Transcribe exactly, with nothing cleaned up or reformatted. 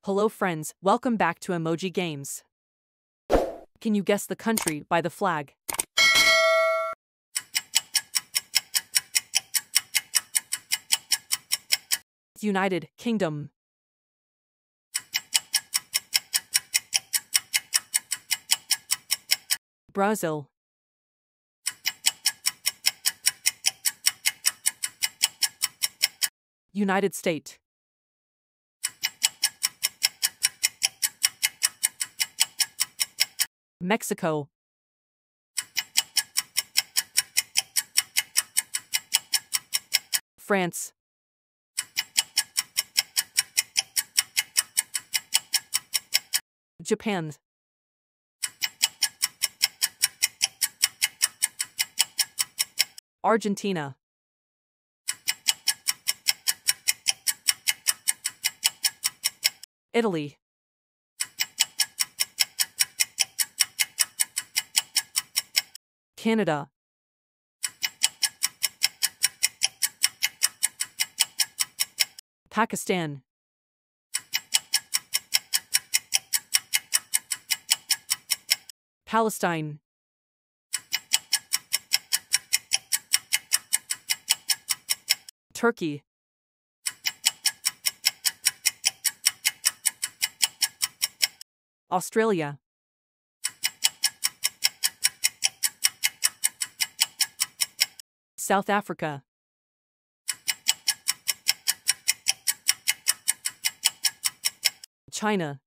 Hello friends, welcome back to Emoji Games. Can you guess the country by the flag? United Kingdom. Brazil. United States. Mexico. France. Japan. Argentina. Italy. Canada. Pakistan. Palestine. Turkey. Australia. South Africa. China.